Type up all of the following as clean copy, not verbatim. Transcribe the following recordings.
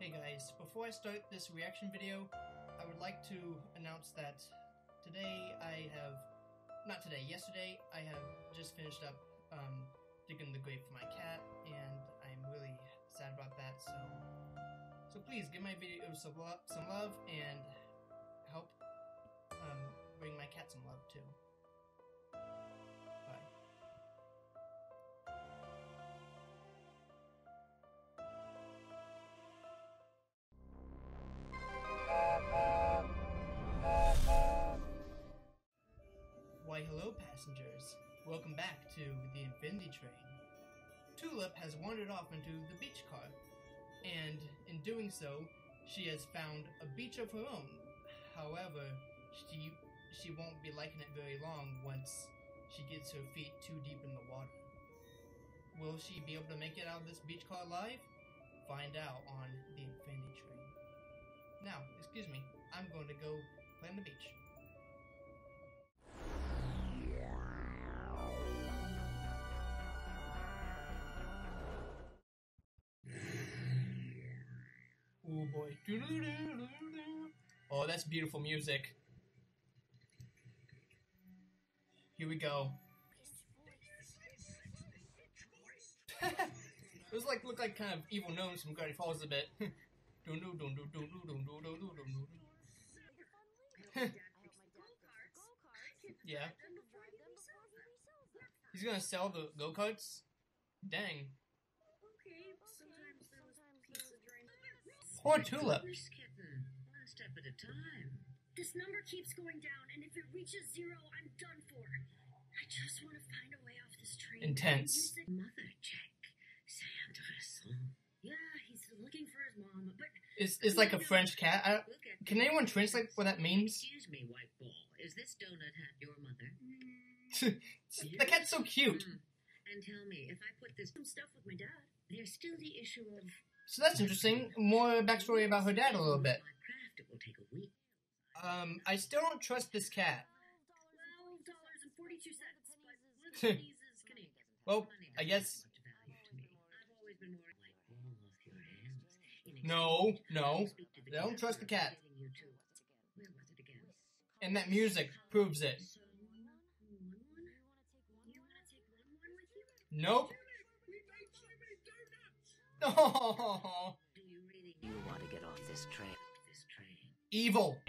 Hey guys, before I start this reaction video, I would like to announce that yesterday I have just finished up digging the grave for my cat, and I'm really sad about that, so please give my video some love and help bring my cat some love too. Bye. Why hello passengers, welcome back to the Infinity Train. Tulip has wandered off into the beach car, and in doing so, she has found a beach of her own. However, she won't be liking it very long once she gets her feet too deep in the water. Will she be able to make it out of this beach car alive? Find out on the Infinity Train. Now, excuse me, I'm going to go play on the beach. Oh boy. Oh, that's beautiful music. Here we go. Those look like kind of evil gnomes from Gravity Falls a bit. Yeah. He's gonna sell the go-karts? Dang. Poor Tulip. One step at a time. This number keeps going down, and if it reaches 0, I'm done for. I just want to find a way off this train. Intense. Mother check. Yeah, he's looking for his mom, but it's like a French cat. Can anyone translate what that means? Excuse me, white ball. Is this donut hat your mother? The cat's so cute. And tell me, if I put this some stuff with my dad, there's still the issue of. So that's interesting. More backstory about her dad a little bit. My craft, it will take a week. I still don't trust this cat. $12.42, but one of these is Canadian. Well, I guess. No. I don't trust the cat. And that music proves it. Nope. Oh. Do you really want to get off this train? Evil.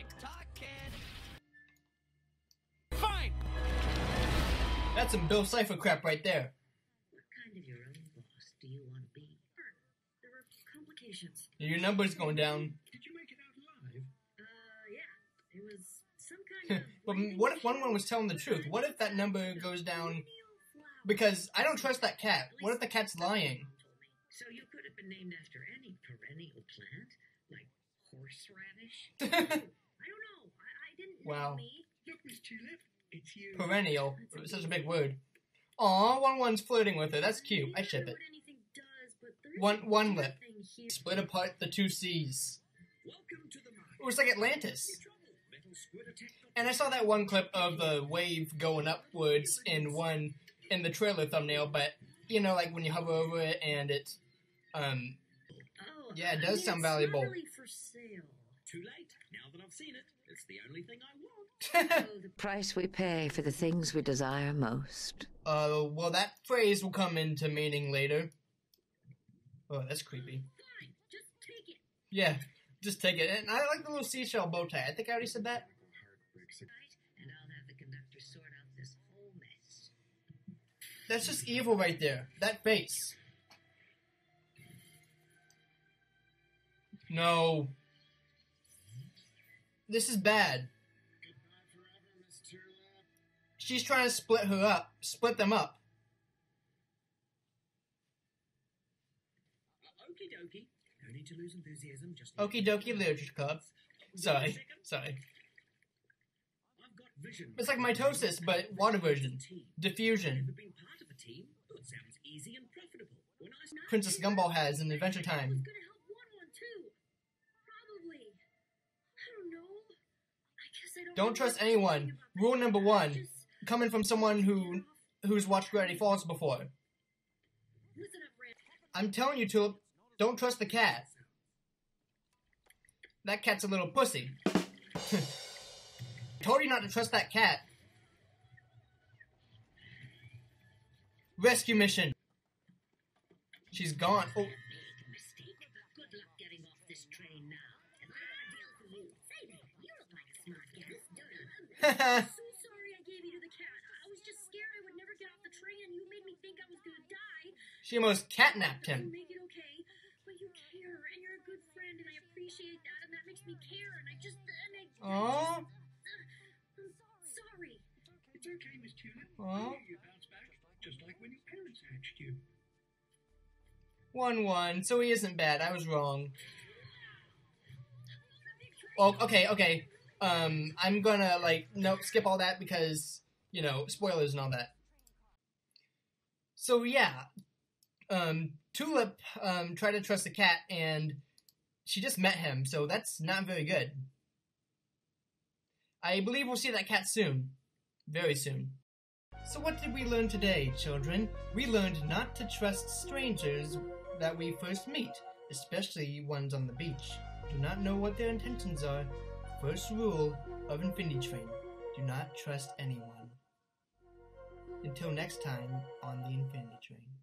Fine. That's some Bill Cipher crap right there. What kind of your own boss do you want to be? There were complications. Your number's going down. Did you make it out alive? Yeah. It was some kind of... But what if one was telling the truth? What if that number goes down? Because I don't trust that cat. What if the cat's lying? So you could have been named after any perennial plant, like horseradish? I don't know. I didn't know me. Look, Miss Tulip, it's you. Perennial. It's such a big word. Aw, one's flirting with her. That's cute. I ship it. One lip. Split apart the two seas. Welcome to the mine. It was like Atlantis. And I saw that one clip of the wave going upwards in the trailer thumbnail, but you know, like when you hover over it and it, yeah, it does sound valuable. It's not really for sale. Too late. Now that I've seen it, it's the only thing I want. The price we pay for the things we desire most. Well, that phrase will come into meaning later. Oh, that's creepy. Fine, just take it. Yeah, just take it. And I like the little seashell bow tie. I think I already said that. And I'll have the conductor sort out this whole mess. That's just evil right there. That face. No. This is bad. She's trying to split them up. Okie dokie. No need to lose enthusiasm. Just Okie dokie literature club. Sorry. I've got vision. It's like mitosis, but water version. Diffusion. Ever been part of a team? Oh, it sounds easy and profitable. When I Princess Gumball has in Adventure Time. I was gonna help one too. Probably. I don't know. I guess I Don't trust anyone. Rule number 1. Coming from someone who's watched Gravity Falls before. Listen up, Rand. I'm telling you, Tulip, don't trust the cat. That cat's a little pussy. Told you not to trust that cat. Rescue mission. She's gone. Oh. Good luck getting off this train now. And I have a deal for you. Say that. You look like a smart cat. So sorry I gave you to the cat. I was just scared I would never get off the train and you made me think I was gonna die. She almost catnapped him. Make it okay. But you care and you're a good friend and I appreciate that and that makes me care and I just... Aww. I'm sorry. It's okay, Miss Tulip. Aww. You bounce back, just like when your parents hatched you. 1-1, so he isn't bad. I was wrong. Oh, okay. I'm gonna, nope, skip all that because, spoilers and all that. So, yeah. Tulip, tried to trust the cat, and she just met him, so that's not very good. I believe we'll see that cat soon. Very soon. So what did we learn today, children? We learned not to trust strangers that we first meet, especially ones on the beach. Do not know what their intentions are. First rule of Infinity Train: do not trust anyone. Until next time on the Infinity Train.